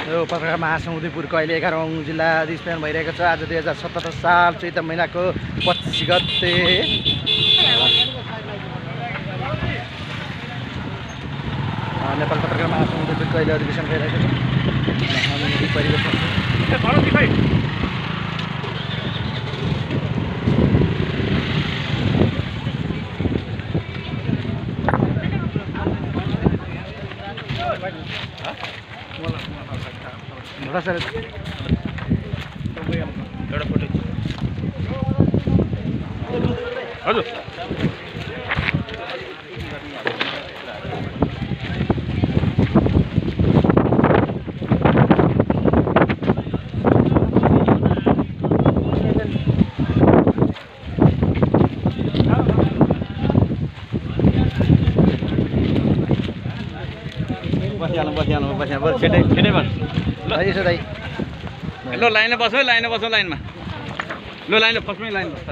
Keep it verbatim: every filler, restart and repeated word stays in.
यो पत्रकार महासङ्घ उदयपुरको अहिले एघारौँ जिल्ला अधिवेशन भइरहेको छ। आज दुई हजार सतहत्तर साल चैत महिनाको पच्चिस गते नेपाल पत्रकार महासङ्घ उदयपुरको अहिले अधिवेशन भइरहेको छ। एउटा फोटो हजुर बसिहालौँ बसिहालौँ बसिहालौँ छिटै छिटै बस ल यसो दाइ ल लाइनमा बसौ लाइनमा बसौ लाइनमा ल लाइन फर्स्टमै लाइन